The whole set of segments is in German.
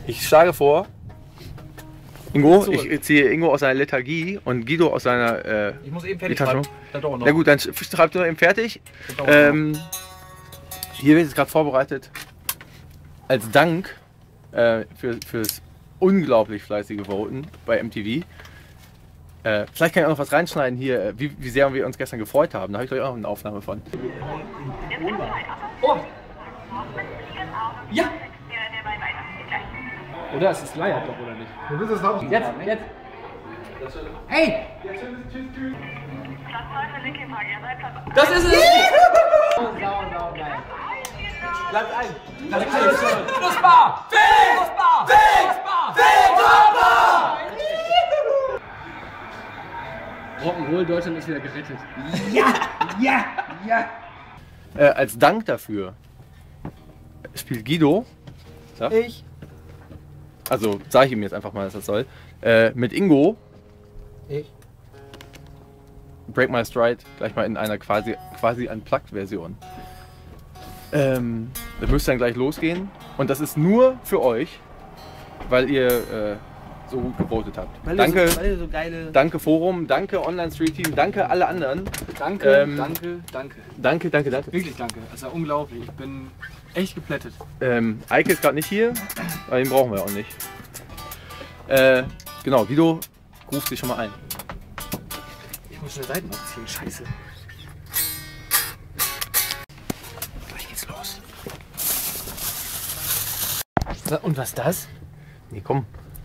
Ich schlage vor, Ingo, ich ziehe Ingo aus seiner Lethargie und Guido aus seiner ich muss eben fertig schreiben. Na gut, dann schreibt ihr eben fertig. Hier wird es gerade vorbereitet als Dank fürs unglaublich fleißige Voten bei MTV. Vielleicht kann ich auch noch was reinschneiden hier, wie sehr wir uns gestern gefreut haben. Da habe ich gleich auch noch eine Aufnahme von. Oh! Ja! Oder? Es ist Leier doch, oder nicht? Du willst es haben? Jetzt! Hey! Das ist es! Sau geil. Bleibt ein! Nussbar! Nussbar! Rock'n'Roll Deutschland ist wieder gerettet. Ja! Als Dank dafür spielt Guido, Ich. also sage ich ihm jetzt einfach mal, dass das soll, mit Ingo Ich. Break My Stride gleich mal in einer quasi Unplugged-Version. Das müsste dann gleich losgehen und das ist nur für euch, weil ihr so gut gewotet habt. Danke, Weil ihr so geile. danke Forum, danke Online Street Team, danke alle anderen. Danke, Danke. Wirklich danke. Das ist ja unglaublich. Ich bin echt geplättet. Eike ist gerade nicht hier, aber den brauchen wir auch nicht. Genau, Guido ruft sich schon mal ein. Ich muss schnell Seiten aufziehen. Scheiße. Gleich geht's los. Und was ist das? Nee, komm.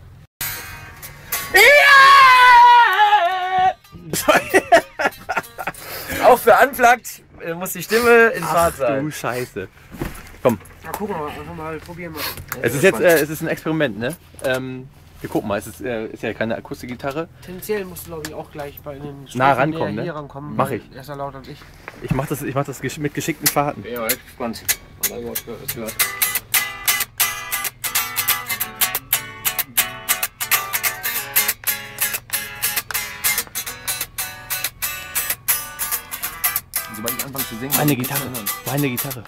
Auch für Unplugged muss die Stimme in Fahrt sein. Du Scheiße. Komm. Na, gucken wir mal, einfach mal probieren wir. Es ist jetzt es ist ein Experiment, ne? Wir gucken mal, es ist ja keine Akustikgitarre. Tendenziell musst du, glaube ich, auch gleich bei den Nah rankommen, ne? hier rankommen. Mach ich. Er ist ja lauter als ich. Ich mach das mit geschickten Fahrten. Ja, echt gespannt. Was gehört. Sobald ich anfange zu singen. Meine Gitarre.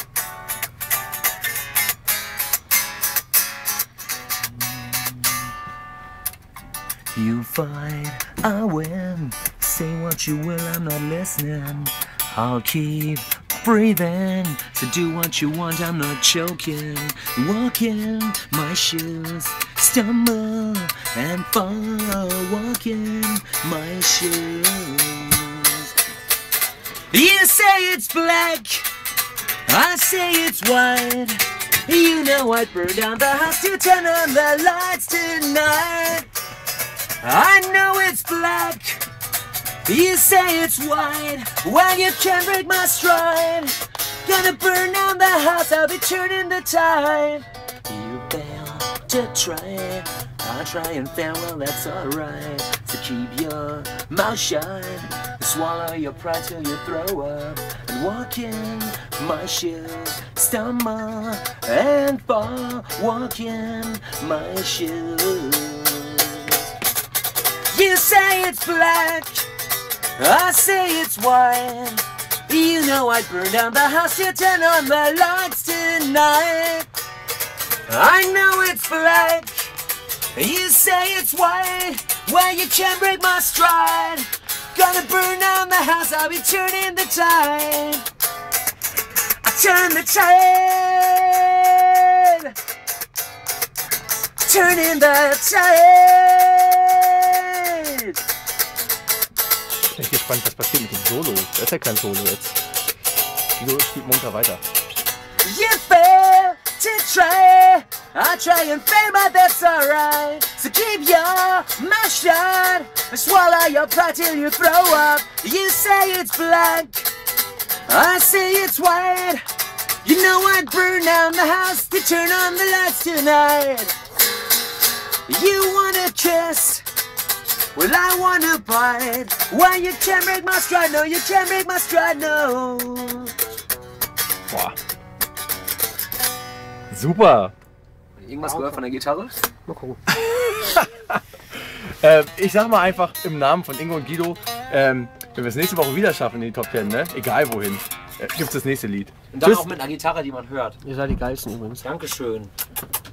You fight, I win. Say what you will, I'm not listening. I'll keep breathing. So do what you want, I'm not choking. Walk in my shoes, stumble and fall. Walk in my shoes. You say it's black, I say it's white. You know I'd burn down the house to turn on the lights tonight. I know it's black, you say it's white. Well, you can't break my stride. Gonna burn down the house, I'll be turning the tide. You fail to try, I'll try and fail, well that's alright. So keep your mouth shut, swallow your pride till you throw up. And walk in my shoes, stumble and fall. Walk in my shoes. You say it's black, I say it's white. You know I'd burn down the house to turn on the lights tonight. I know it's black, you say it's white. Well, you can't break my stride. Gonna burn down the house, I'll be turning the tide. I turn the tide, turning the tide. Ich bin gespannt, was passiert mit dem Solo. Das ist ja kein Solo jetzt. Guido spielt munter weiter. You fail to try, I try and fail, but that's alright. So keep your mouth shut, swallow your pride till you throw up. You say it's black, I say it's white. You know I'd burn down the house to turn on the lights tonight. You wanna kiss, well I wanna bite. Why you can't break my stride, no, you can't break my stride, no. Boah. Super. Irgendwas gehört von der Gitarre? Mal gucken. Ich sag mal einfach im Namen von Ingo und Guido, wenn wir es nächste Woche wieder schaffen in die Top 10, ne? Egal wohin, gibt's das nächste Lied. Und dann auch mit einer Gitarre, die man hört. Ihr seid die geilsten übrigens. Dankeschön.